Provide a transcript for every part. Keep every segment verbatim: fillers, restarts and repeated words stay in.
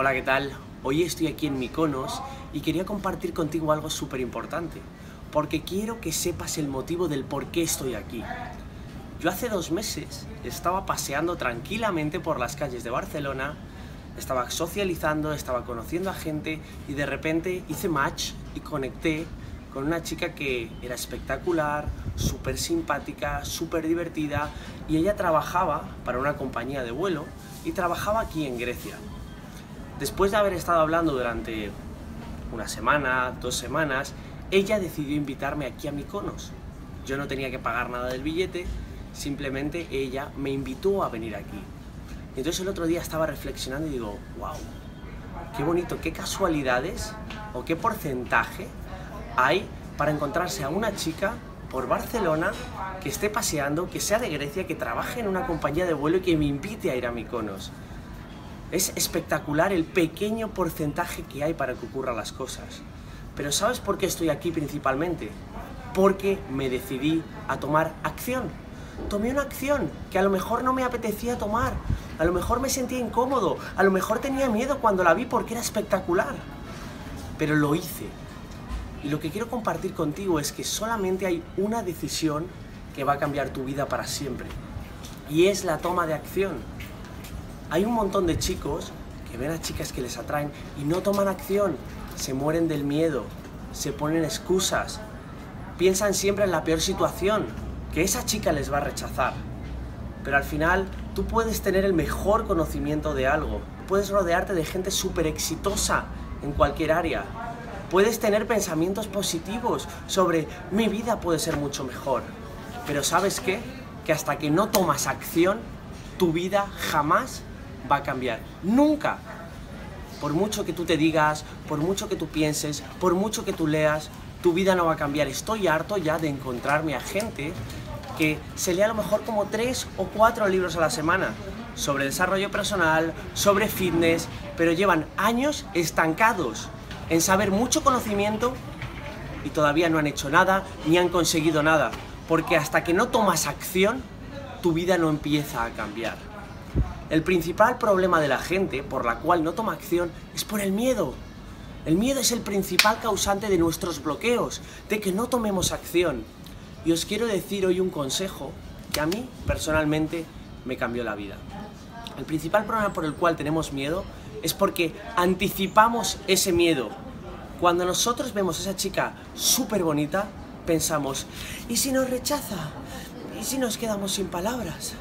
Hola, ¿qué tal? Hoy estoy aquí en Mykonos y quería compartir contigo algo súper importante, porque quiero que sepas el motivo del por qué estoy aquí. Yo hace dos meses estaba paseando tranquilamente por las calles de Barcelona, estaba socializando, estaba conociendo a gente y de repente hice match y conecté con una chica que era espectacular, súper simpática, súper divertida, y ella trabajaba para una compañía de vuelo y trabajaba aquí en Grecia. Después de haber estado hablando durante una semana, dos semanas, ella decidió invitarme aquí a Mykonos. Yo no tenía que pagar nada del billete, simplemente ella me invitó a venir aquí. Y entonces el otro día estaba reflexionando y digo, wow, qué bonito, qué casualidades o qué porcentaje hay para encontrarse a una chica por Barcelona que esté paseando, que sea de Grecia, que trabaje en una compañía de vuelo y que me invite a ir a Mykonos. Es espectacular el pequeño porcentaje que hay para que ocurran las cosas. Pero ¿sabes por qué estoy aquí principalmente? Porque me decidí a tomar acción. Tomé una acción que a lo mejor no me apetecía tomar, a lo mejor me sentía incómodo, a lo mejor tenía miedo cuando la vi porque era espectacular. Pero lo hice. Y lo que quiero compartir contigo es que solamente hay una decisión que va a cambiar tu vida para siempre. Y es la toma de acción. Hay un montón de chicos que ven a chicas que les atraen y no toman acción, se mueren del miedo, se ponen excusas, piensan siempre en la peor situación, que esa chica les va a rechazar. Pero al final tú puedes tener el mejor conocimiento de algo, puedes rodearte de gente súper exitosa en cualquier área, puedes tener pensamientos positivos sobre mi vida puede ser mucho mejor. Pero ¿sabes qué? Que hasta que no tomas acción, tu vida jamás va a cambiar, nunca. Por mucho que tú te digas, por mucho que tú pienses, por mucho que tú leas, tu vida no va a cambiar. Estoy harto ya de encontrarme a gente que se lee a lo mejor como tres o cuatro libros a la semana sobre desarrollo personal, sobre fitness, pero llevan años estancados en saber mucho conocimiento y todavía no han hecho nada ni han conseguido nada, porque hasta que no tomas acción, tu vida no empieza a cambiar. El principal problema de la gente por la cual no toma acción es por el miedo. El miedo es el principal causante de nuestros bloqueos, de que no tomemos acción. Y os quiero decir hoy un consejo que a mí personalmente me cambió la vida. El principal problema por el cual tenemos miedo es porque anticipamos ese miedo. Cuando nosotros vemos a esa chica súper bonita, pensamos, ¿y si nos rechaza? ¿Y si nos quedamos sin palabras?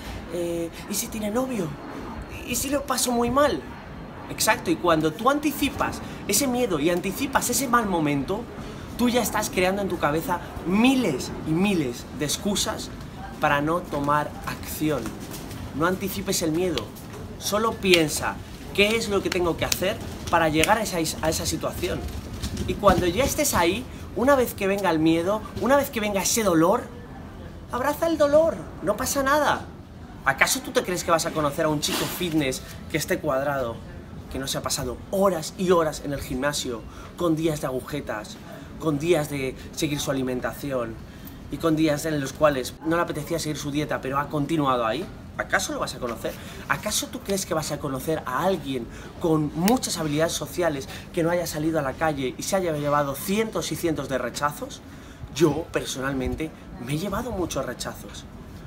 Eh, ¿Y si tiene novio? ¿Y si lo paso muy mal? Exacto, y cuando tú anticipas ese miedo y anticipas ese mal momento, tú ya estás creando en tu cabeza miles y miles de excusas para no tomar acción. No anticipes el miedo, solo piensa qué es lo que tengo que hacer para llegar a esa, a esa situación. Y cuando ya estés ahí, una vez que venga el miedo, una vez que venga ese dolor, abraza el dolor, no pasa nada. ¿Acaso tú te crees que vas a conocer a un chico fitness que esté cuadrado, que no se ha pasado horas y horas en el gimnasio, con días de agujetas, con días de seguir su alimentación y con días en los cuales no le apetecía seguir su dieta, pero ha continuado ahí? ¿Acaso lo vas a conocer? ¿Acaso tú crees que vas a conocer a alguien con muchas habilidades sociales que no haya salido a la calle y se haya llevado cientos y cientos de rechazos? Yo, personalmente, me he llevado muchos rechazos.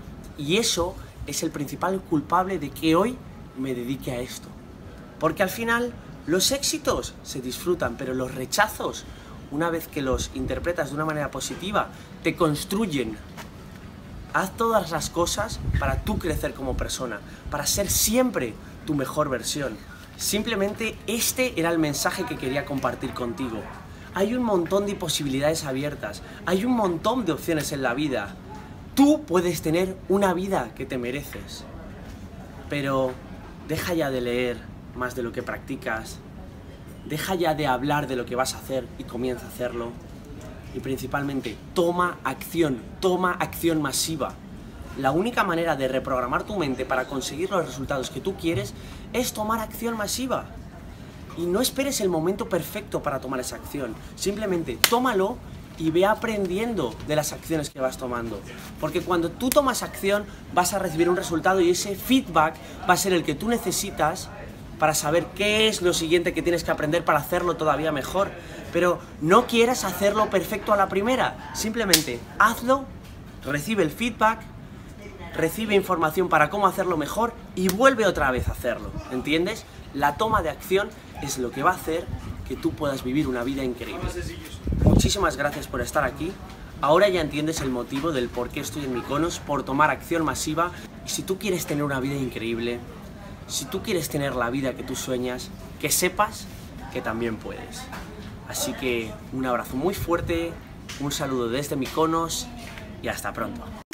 Y eso es el principal culpable de que hoy me dedique a esto. Porque al final, los éxitos se disfrutan, pero los rechazos, una vez que los interpretas de una manera positiva, te construyen. Haz todas las cosas para tú crecer como persona, para ser siempre tu mejor versión. Simplemente este era el mensaje que quería compartir contigo. Hay un montón de posibilidades abiertas, hay un montón de opciones en la vida. Tú puedes tener una vida que te mereces, pero deja ya de leer más de lo que practicas, deja ya de hablar de lo que vas a hacer y comienza a hacerlo. Y principalmente, toma acción, toma acción masiva. La única manera de reprogramar tu mente para conseguir los resultados que tú quieres es tomar acción masiva. Y no esperes el momento perfecto para tomar esa acción, simplemente tómalo y ve aprendiendo de las acciones que vas tomando. Porque cuando tú tomas acción vas a recibir un resultado y ese feedback va a ser el que tú necesitas para saber qué es lo siguiente que tienes que aprender para hacerlo todavía mejor. Pero no quieras hacerlo perfecto a la primera, simplemente hazlo, recibe el feedback, recibe información para cómo hacerlo mejor y vuelve otra vez a hacerlo, ¿entiendes? La toma de acción es lo que va a hacer que tú puedas vivir una vida increíble. Muchísimas gracias por estar aquí. Ahora ya entiendes el motivo del por qué estoy en Mykonos, por tomar acción masiva. Y si tú quieres tener una vida increíble, si tú quieres tener la vida que tú sueñas, que sepas que también puedes. Así que un abrazo muy fuerte, un saludo desde Mykonos y hasta pronto.